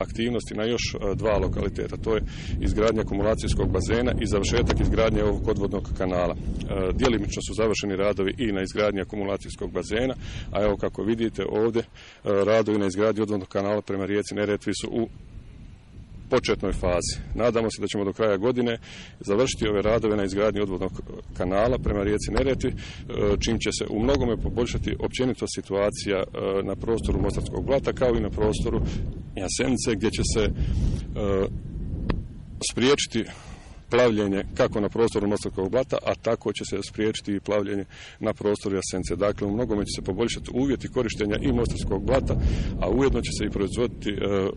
aktivnosti na još 2 lokaliteta. To je izgradnja akumulacijskog bazena i završetak izgradnje ovog odvodnog kanala. Djelimično su završeni radovi i na izgradnji akumulacijskog bazena, a evo kako vidite ovdje radovi na izgradnji odvodnog kanala prema rijeci Neretvi su u početnoj fazi. Nadamo se da ćemo do kraja godine završiti ove radove na izgradnji odvodnog kanala prema rijeci Neretvi, čim će se u mnogome poboljšati općenito situacija na prostoru Mostarskog blata kao i na prostoru Jasenice, gdje će se spriječiti plavljenje kako na prostoru Mostarskog blata, a tako će se spriječiti i plavljenje na prostoru Jasenice. Dakle, u mnogome će se poboljšati uvjeti korištenja i Mostarskog blata, a ujedno će se i proizvoditi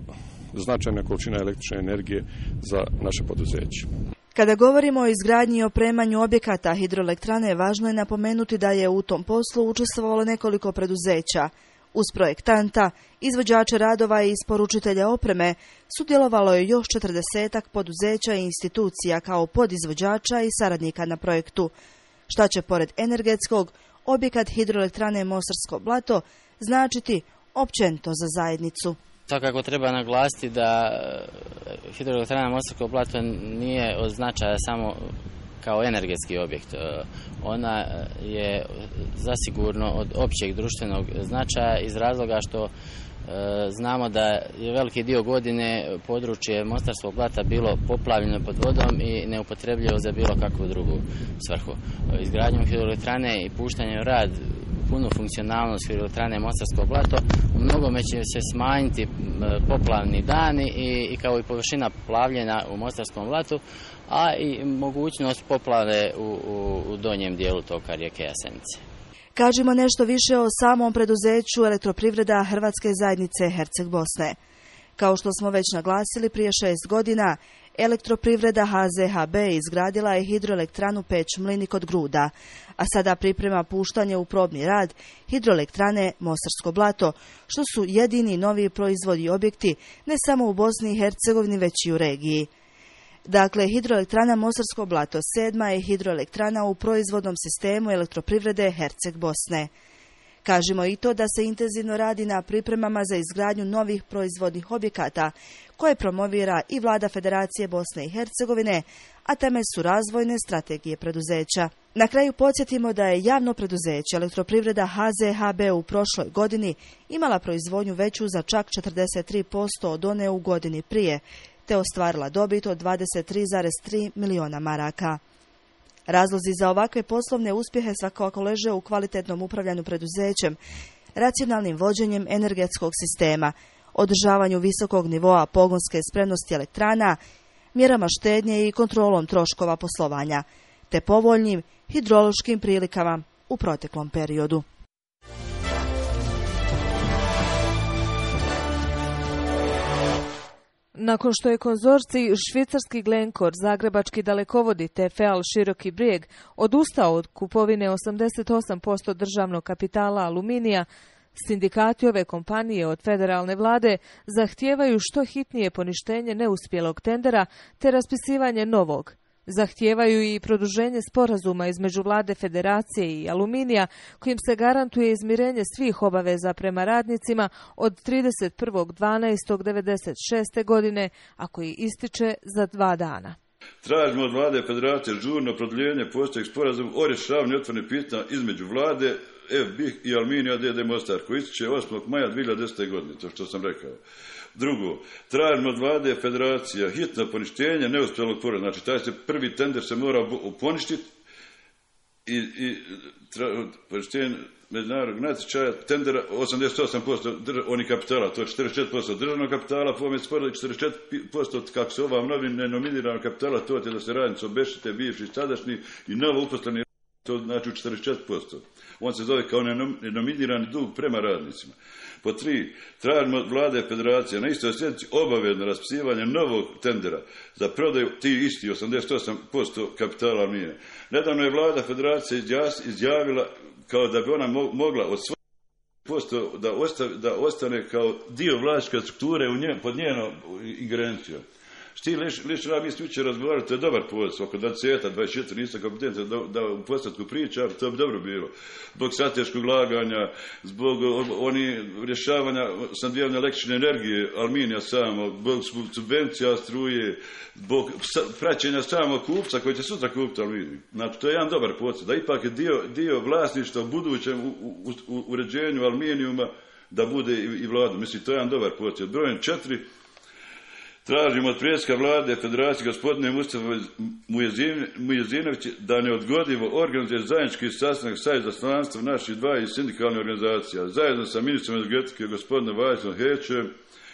značajna količina električne energije za naše poduzeće. Kada govorimo o izgradnji i opremanju objekata hidroelektrane, važno je napomenuti da je u tom poslu učestvovalo nekoliko preduzeća. Uz projektanta, izvođače radova i isporučitelja opreme sudjelovalo je još 40-ak poduzeća i institucija kao podizvođača i saradnika na projektu. Šta će pored energetskog, objekat hidroelektrane Mostarsko blato značiti općenito za zajednicu. Svakako treba naglasiti da hidroelektrana Mostarsko blato nije od značaja samo kao energetski objekt. Ona je zasigurno od općeg društvenog značaja iz razloga što znamo da je veliki dio godine područje Mostarskog blata bilo poplavljeno pod vodom i neupotrebljivo za bilo kakvu drugu svrhu. Izgradnjom hidroelektrane i puštanjem u rad punu funkcionalnost hidroelektrane Mostarsko blato u mnogome će se smanjiti poplavni dani i kao i površina plavljena u Mostarskom blatu, a i mogućnost poplave u donjem dijelu toka rijeke Jasenice. Kažimo nešto više o samom preduzeću Elektroprivreda Hrvatske zajednice Herceg Bosne. Kao što smo već naglasili, prije 6 godina Elektroprivreda HZHB izgradila je hidroelektranu Peć Mlini kod Gruda, a sada priprema puštanje u probni rad hidroelektrane Mostarsko blato, što su jedini novi proizvodi i objekti ne samo u Bosni i Hercegovini, već i u regiji. Dakle, hidroelektrana Mostarsko blato 7. je hidroelektrana u proizvodnom sistemu Elektroprivrede Herceg Bosne. Kažemo i to da se intenzivno radi na pripremama za izgradnju novih proizvodnih objekata, koje promovira i Vlada Federacije Bosne i Hercegovine, a temelj su razvojne strategije preduzeća. Na kraju podsjetimo da je javno preduzeće Elektroprivreda HZHB u prošloj godini imala proizvodnju veću za čak 43% od one u godini prije, te ostvarila dobit od 23,3 miliona maraka. Razlozi za ovakve poslovne uspjehe svakako leže u kvalitetnom upravljanju preduzećem, racionalnim vođenjem energetskog sistema, održavanju visokog nivoa pogonske spremnosti elektrana, mjerama štednje i kontrolom troškova poslovanja, te povoljnim hidrološkim prilikama u proteklom periodu. Nakon što je konzorcij švicarski Glencore, zagrebački dalekovodi te Feal Široki Brijeg odustao od kupovine 88% državnog kapitala Aluminija, sindikati ove kompanije od federalne vlade zahtijevaju što hitnije poništenje neuspjelog tendera te raspisivanje novog. Zahtijevaju i produženje sporazuma između vlade Federacije i Aluminija, kojim se garantuje izmirenje svih obaveza prema radnicima od 31.12.1996. godine, a koji ističe za 2 dana. Tražimo od vlade Federacije žurno produljenje postojećeg sporazuma o rješavanju otvorenih pitanja između vlade FBIH i Aluminija d.d. Mostar, koji ističe 8. maja 2010. godine, to što sam rekao. Drugo, tražimo od vlade Federacija hitno poništenje neuspjelog sporazuma. Znači, taj se prvi tender se mora poništiti i poništenje međunarodnog natječaja tendera 88% onih kapitala, to je 44% državnog kapitala, po ovome sporazumu 44% kako se ova nominiranog kapitala, to je da se radnici obeštete, bivši, sadašnji i novo uposleni, to znači 44%. On se zove kao nenominirani dug prema radnicima. Po 3, tražimo od vlade Federacije na istoj sjednici obavezno raspisivanje novog tendera za prodaju ti isti 88% kapitala Aluminija. Nedavno je vlada Federacije izjavila kao da bi ona mogla od svojeg posto da ostane kao dio vlasničke strukture pod njenom ingerencijom. Šti lično ja mislim će razgovarati, to je dobar posao, oko 20-24 nisam kompetentan da u postatku pričam, to bi dobro bilo. Zbog strateškog laganja, zbog rješavanja snabdijevanja električne energije, aluminija samo, zbog subvencija struje, zbog praćenja samog kupca koji će sutra kupiti aluminij. Znači, to je jedan dobar posao, da ipak je dio vlasništva u budućem uređenju aluminijuma da bude i vlada. Mislim, to je jedan dobar posao. Brojem 4, tražimo od predsjednika vlade Federacije gospodine Mustafa Mujezinovića da neodgodivo organizuje zajednički sastanak sa izaslanstvom naših dvaju sindikalnih organizacija, zajedno sa ministrom energetike gospodinom Vajsom Hećem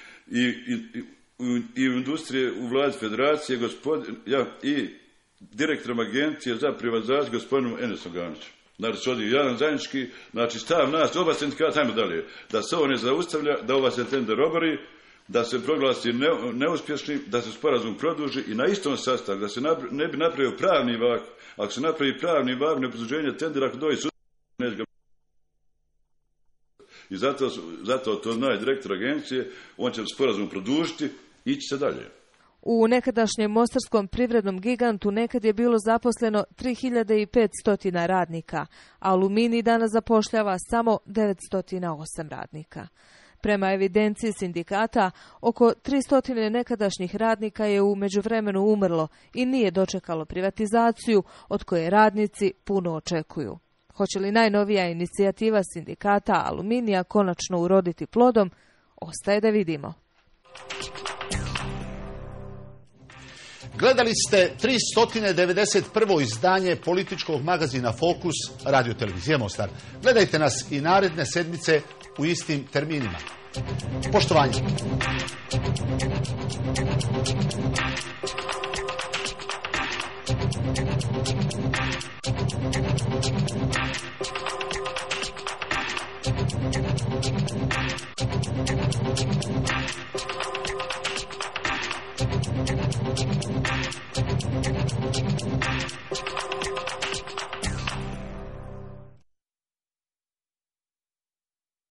i industrije u vladi Federacije i direktorom agencije za privatizaciju gospodinom Enesom Ganićem. Znači, ovdje jedan zajednički, znači stav nas, oba sindikata, ajmo dalje, da se ovo ne zaustavlja, da ova se tender obori, da se proglasi neuspješnim, da se sporazum produži i na istom sastavu, da se ne bi napravio pravni vak. Ako se napravi pravni vak, neproduženje tendera, ako doji sutra, neće ga. I zato to zna i direktor agencije, on će sporazum produžiti i ići se dalje. U nekadašnjem mostarskom privrednom gigantu nekad je bilo zaposleno 3500 radnika, a Aluminij danas zapošljava samo 908 radnika. Prema evidenciji sindikata, oko 300 nekadašnjih radnika je u međuvremenu umrlo i nije dočekalo privatizaciju od koje radnici puno očekuju. Hoće li najnovija inicijativa sindikata Aluminija konačno uroditi plodom, ostaje da vidimo. Gledali ste 391. izdanje političkog magazina Fokus Radio televizije Mostar. Gledajte nas i naredne sedmice u istim terminima. Poštovanje.